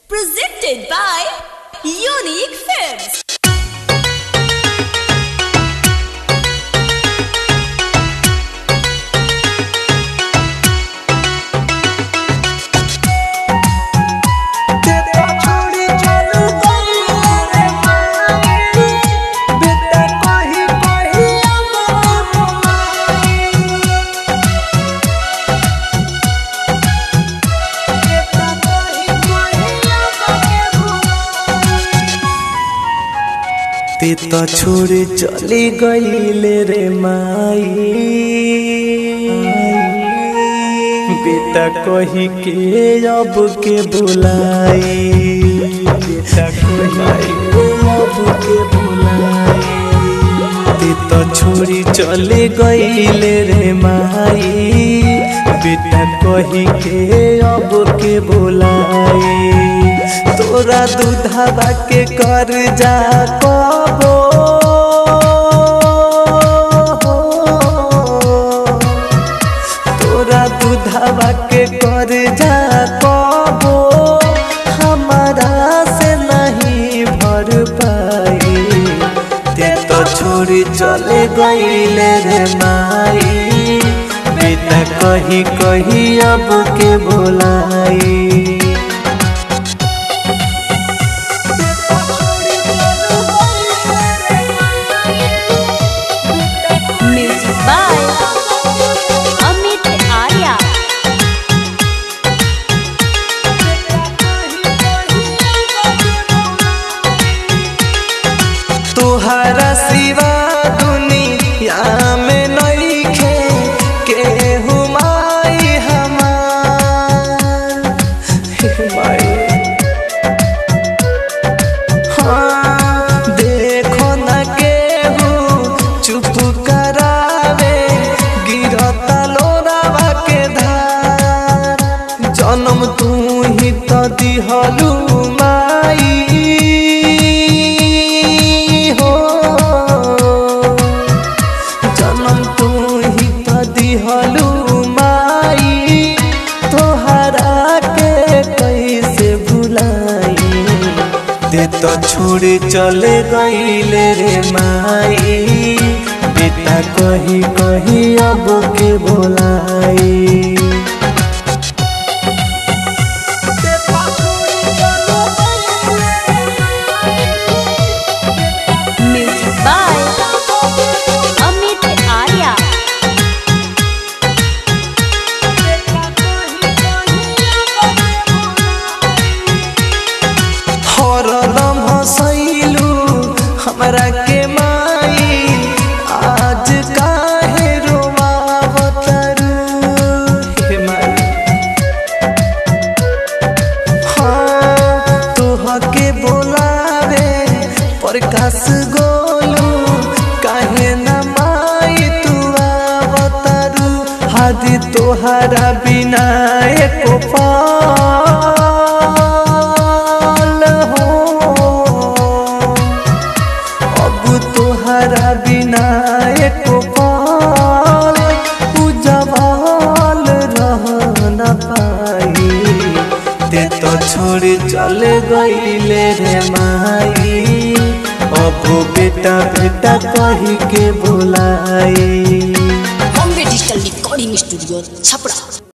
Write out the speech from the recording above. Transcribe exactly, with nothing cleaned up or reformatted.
Presented by Unique Films. ते तो छोड़ चली गईले रे माई, बेटा कही के अब के बुलाई, बेटा कही अब के बुलाई। ते तो छोड़ी चली गईले रे माई, बेटा कही के अब के बुलाई। तोरा दूधवा के कर जा कबो, तोरा दूधवा के कर जा कबो, हमारा से नहीं भर पाई। ते तो छोड़ी चले गईले रे माई, बेटा कही कही अब के बोलाई। तोहरा सिवा दुनिया में नइखे केहू माई हमार, माई हाँ देखो न केहू चुप करावे, गिरता लोरावा के धार। जन्म तू ही तो दिहलू माई, दिहलू माई, तोहरा के कैसे भुलाई। ते तो छोड़ चले गईले रे माई, बेटा कही कही अब के बोलाई। हरदम हंसैलू हमरा के माई, आज काहे रोवावतरू हे माई। हाँ तोहके बोलावे प्रकाश गोलू, काहे न माई तू आवतरू। हादी तोहरा बिना एको पल तोहरा बिना एको पल उजवाल रह न पाई। ते तो छोड़ चले गईले रे माई, अब बेटा बेटा कही के बुलाई। Bombay digital recording studio Chhapra.